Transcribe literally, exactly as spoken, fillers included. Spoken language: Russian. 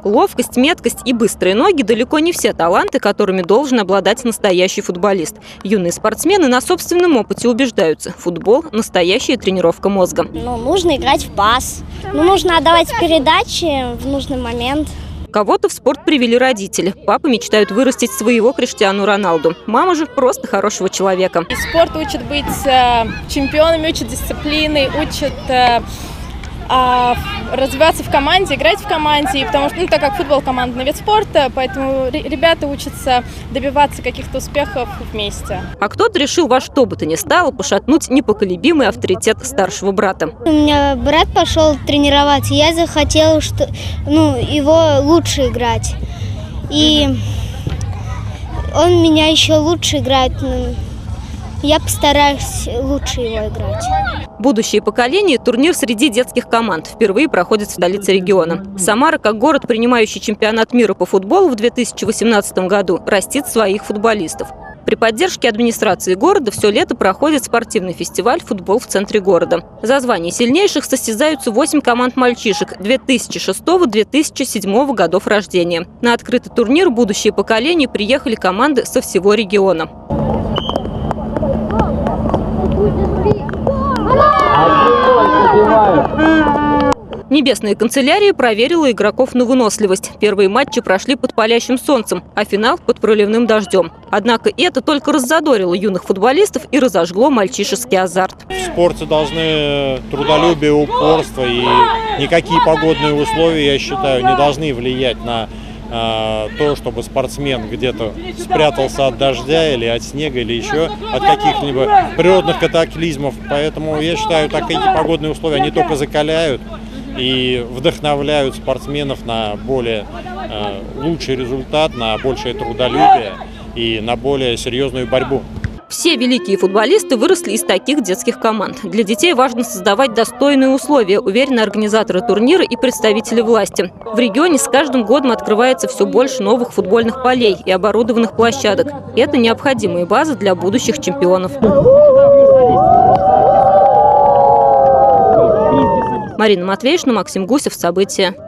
Ловкость, меткость и быстрые ноги – далеко не все таланты, которыми должен обладать настоящий футболист. Юные спортсмены на собственном опыте убеждаются – футбол – настоящая тренировка мозга. Ну, нужно играть в пас, ну, нужно отдавать передачи в нужный момент. Кого-то в спорт привели родители. Папы мечтают вырастить своего Криштиану Роналду. Мама же просто хорошего человека. И спорт учит быть э, чемпионами, учит дисциплины, учит э, э, развиваться в команде, играть в команде. И потому что, ну, так как футбол командный вид спорта, поэтому ребята учатся добиваться каких-то успехов вместе. А кто-то решил во что бы то ни стало пошатнуть непоколебимый авторитет старшего брата. У меня брат пошел тренироваться, я захотела, что, ну, его лучше играть. И он меня еще лучше играет. Я постараюсь лучше его играть. Будущее поколение – турнир среди детских команд. Впервые проходит в столице региона. Самара, как город, принимающий чемпионат мира по футболу в две тысячи восемнадцатом году, растит своих футболистов. При поддержке администрации города все лето проходит спортивный фестиваль «Футбол в центре города». За звание сильнейших состязаются восемь команд мальчишек две тысячи шестого — две тысячи седьмого годов рождения. На открытый турнир «Будущее поколение» приехали команды со всего региона. Небесная канцелярия проверила игроков на выносливость. Первые матчи прошли под палящим солнцем, а финал – под проливным дождем. Однако это только раззадорило юных футболистов и разожгло мальчишеский азарт. В спорте должны трудолюбие, упорство, и никакие погодные условия, я считаю, не должны влиять на э, то, чтобы спортсмен где-то спрятался от дождя или от снега, или еще от каких-либо природных катаклизмов. Поэтому я считаю, такие погодные условия, они только закаляют и вдохновляют спортсменов на более э, лучший результат, на большее трудолюбие и на более серьезную борьбу. Все великие футболисты выросли из таких детских команд. Для детей важно создавать достойные условия, уверены организаторы турнира и представители власти. В регионе с каждым годом открывается все больше новых футбольных полей и оборудованных площадок. Это необходимые базы для будущих чемпионов. Марина Матвеевна, Максим Гусев. События.